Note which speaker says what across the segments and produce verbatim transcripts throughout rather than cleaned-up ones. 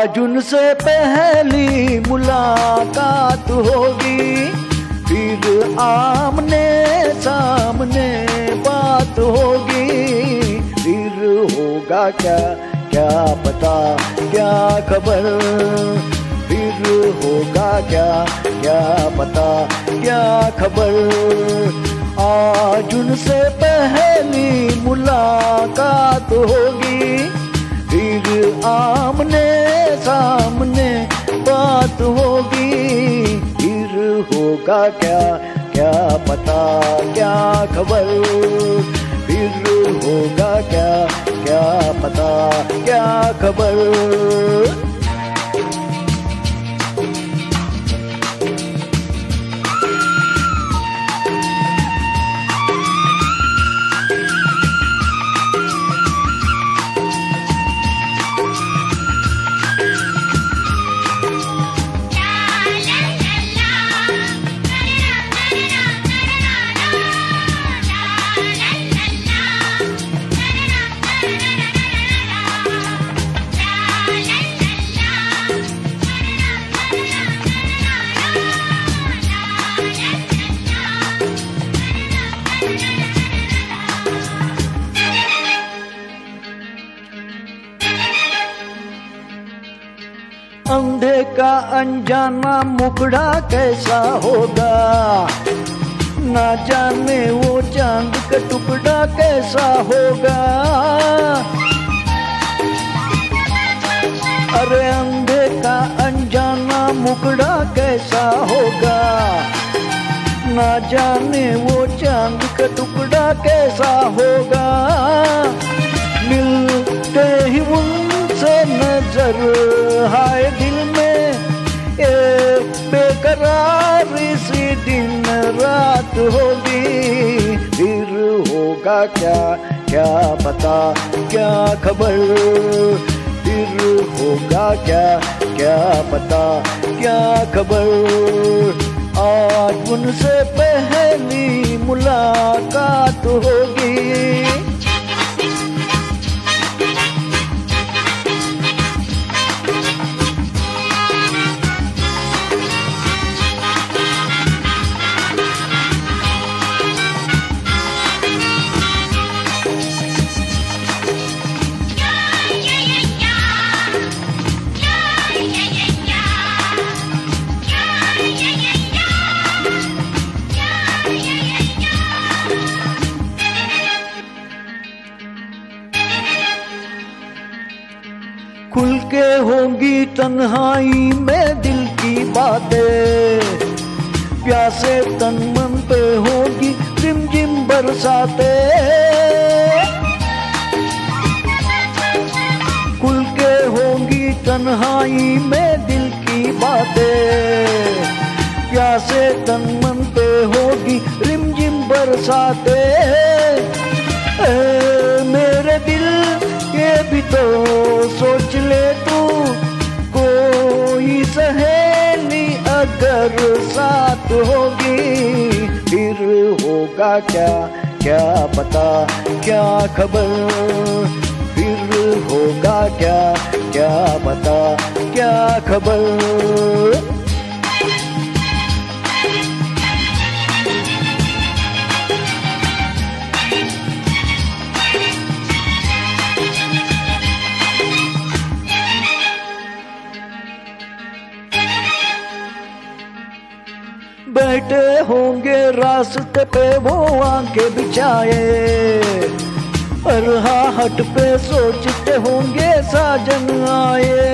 Speaker 1: आज उनसे पहली मुलाकात होगी, फिर आमने सामने बात होगी। फिर होगा क्या क्या पता क्या खबर, फिर होगा क्या क्या पता क्या खबर। आज उनसे पहली मुलाकात होगी, फिर आमने सामने बात होगी। फिर होगा क्या क्या पता क्या खबर, फिर होगा क्या क्या पता क्या खबर। अंधे का अनजाना मुखड़ा कैसा होगा, ना जाने वो चांद का टुकड़ा कैसा होगा। अरे अंधे का अनजाना मुखड़ा कैसा होगा, ना जाने वो चांद का टुकड़ा कैसा होगा। मिलते ही उनसे नजर हाय दिल में एक बेकरारी सी दिन रात होगी। फिर होगा क्या क्या पता क्या खबर, फिर होगा क्या क्या पता क्या खबर। आज उनसे पहली मुलाकात होगी। खुल के होंगी तन्हाई में दिल की बातें, प्यासे तन मन पे होगी रिमझिम बरसाते। खुल के होंगी तन्हाई में दिल की बातें, प्यासे तन मन पे होगी रिमझिम बरसाते। मेरे दिल ये भी तो सोच ले तू, कोई सहेली अगर साथ होगी। फिर होगा क्या क्या पता क्या खबर, फिर होगा क्या क्या पता क्या खबर। बैठे होंगे रास्ते पे वो आंखें बिछाए, राहत पे सोचते होंगे साजन आए।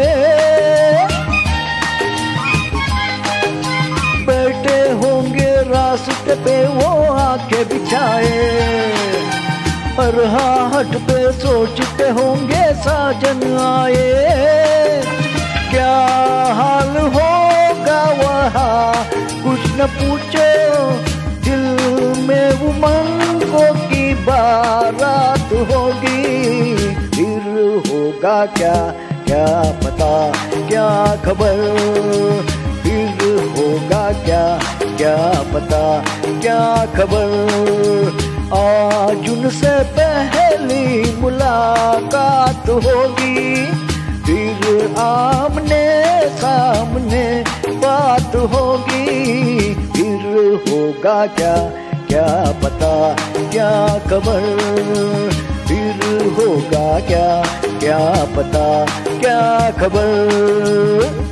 Speaker 1: बैठे होंगे रास्ते पे वो आंखें बिछाए, राहत पे सोचते होंगे साजन आए। क्या हाल होगा वहाँ कुछ न पूछो, दिल में उमंगों की बारात होगी। फिर होगा क्या क्या पता क्या खबर, फिर होगा क्या क्या पता क्या खबर। आज उनसे पहली मुलाकात होगी, फिर आमने सामने बात होगी, फिर होगा क्या क्या पता क्या खबर, फिर होगा क्या क्या पता क्या खबर।